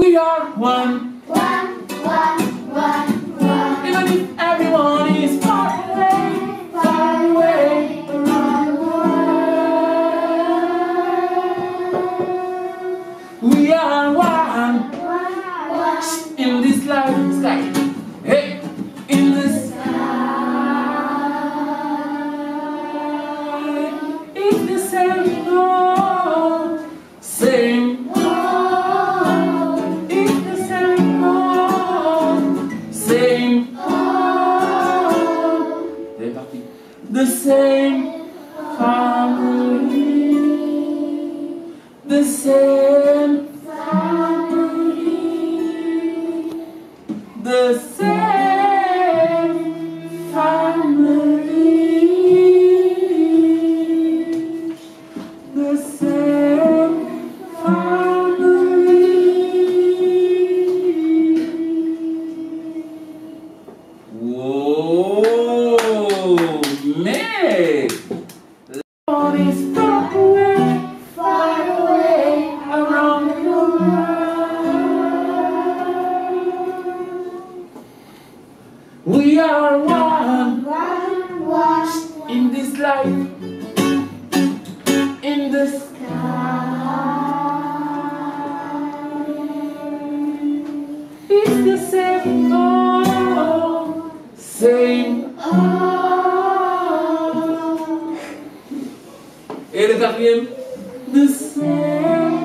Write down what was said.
We are one. One, one, one, one. Even if everyone is far away, far away around the world. We are one. One, In this life, sky. Hey, in this sky. It's the same, no, same. It's the same, no, same. The same family. The same family. The same family. The same family. Whoa, man! Everyone is far away around the world. We are one one, in this life, in the sky. It's the same, oh, same. Et le quatrième, the same.